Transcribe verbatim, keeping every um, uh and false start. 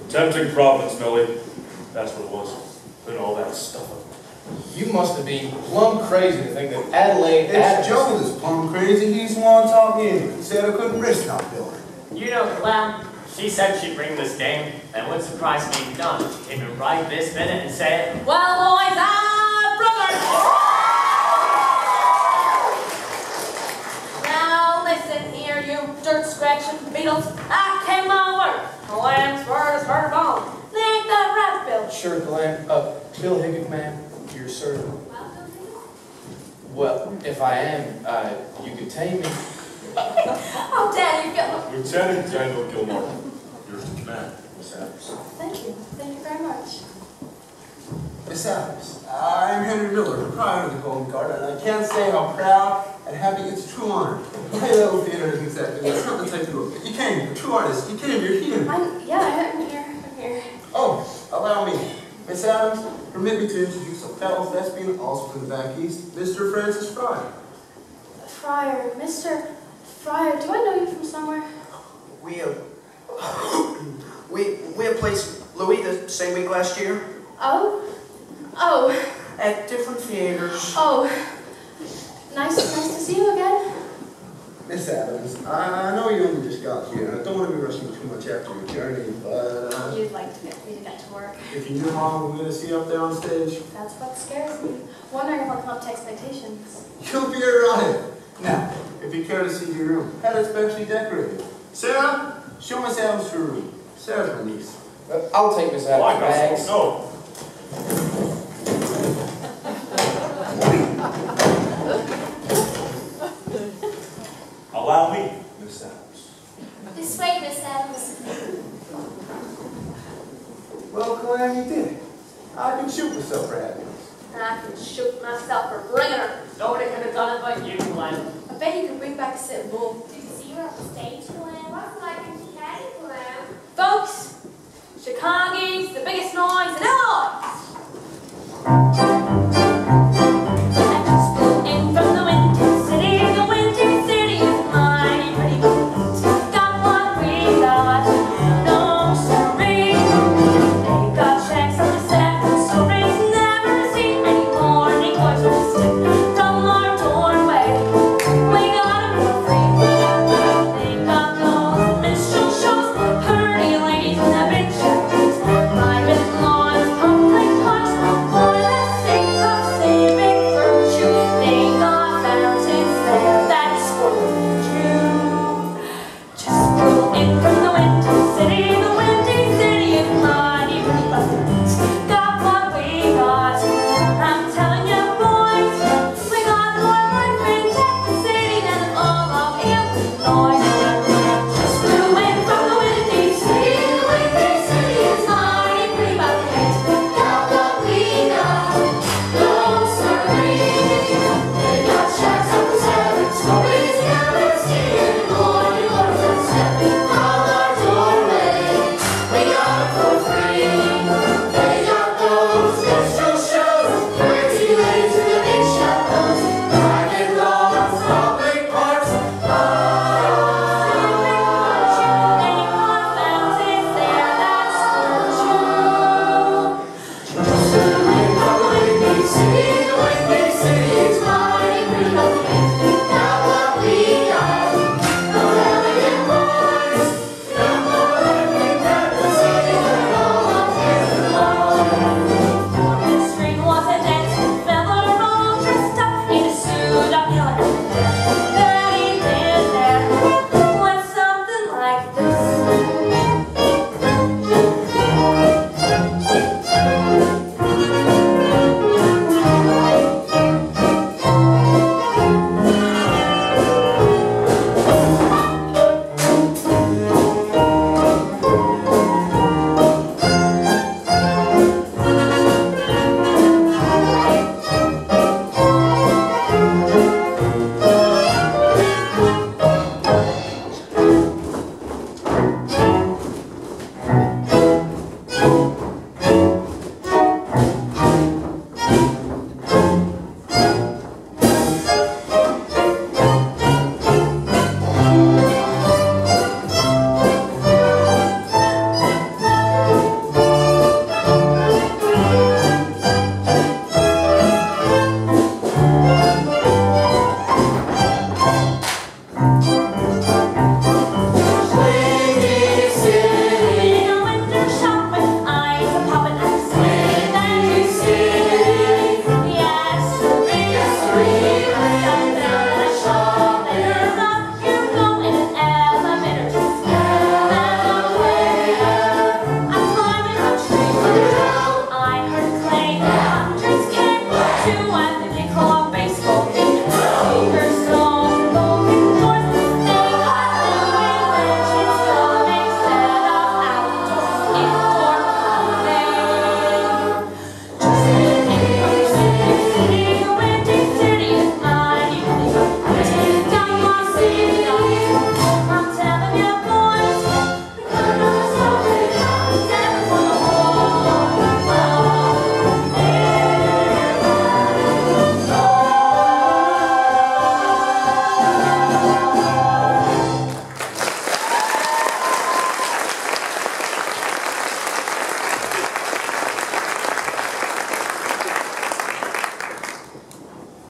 Tempting Providence, Millie. That's what it was. Putting all that stuff up. You must have been plumb crazy to think that Adelaide... It's Adams... Joe that's plumb crazy. He's the one talking in. He said I couldn't risk not building. You know, Clem, she said she'd bring this game, and what surprised me done. She came in right this minute and said, well, boys, ah, brothers! Now listen here, you dirt-scratching beetles. I came my word. The lamb's word is her bone. They ain't that right, Bill. Sure, Glenn. Uh, Bill Higgins, ma'am, your servant. Well, if I am, uh, you could tame me. Oh, Daddy, you got... Lieutenant Daniel Gilmore. Yours to command, Miss Adams. Thank you. Thank you very much. Miss Adams, I'm Henry Miller, proprietor of the Golden Guard, and I can't say how proud and happy it's a true honor. My little theater isn't exactly, it's not the type to go. You came, a true artist, you came, you're here. I'm, yeah, I'm here. I'm here. Oh, allow me. Miss Adams, permit me to introduce a fellow thespian, also from the back east, Mister Francis Fryer. Friar, Mister Friar, do I know you from somewhere? We have, we, we have placed Louis the same week last year. Oh? Oh. At different theaters. Oh. Nice, nice to see you again. Miss Adams, I know you only just got here, and I don't want to be rushing too much after your journey, but uh, You'd like to get me to get to work. if you knew how long we're going to see up there on stage, That's what scares me. Wondering if I'll come up to expectations. you'll be right on it. Now, if you care to see your room, had it specially decorated. Sarah, show Miss Adams her room. Sarah's my niece. Uh, I'll take Miss Adams' Why, no, bags. no. Allow me, Miss Adams. This way, Miss Adams. Well, Clam, you did it. I can shoot myself for happiness. I can shoot myself for bringing her. nobody could have done it but you, Clem. I bet you can bring back a sit bull.